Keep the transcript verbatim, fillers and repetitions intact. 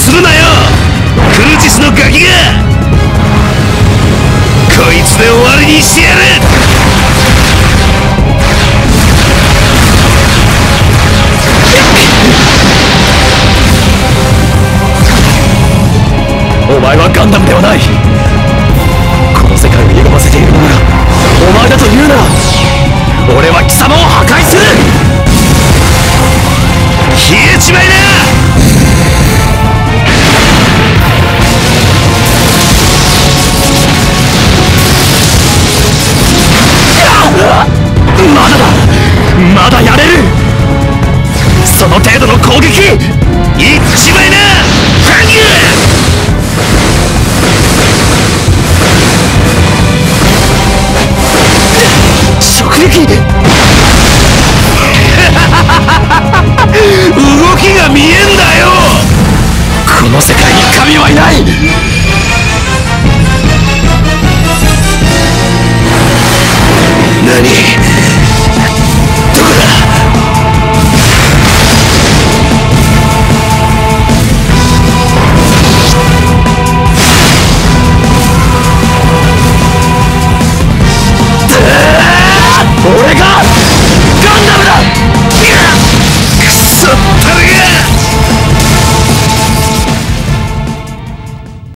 するなよ、クルチスのガキが。こいつで終わりにしてやる。お前はガンダムではない。この世界を歪ませているのならお前だと言うなら、俺は貴様を破壊する。消えちまいな。まだだ、まだやれる。その程度の攻撃いっちまいな。ハンギュ直撃動きが見えんだよ。この世界に神はいない。何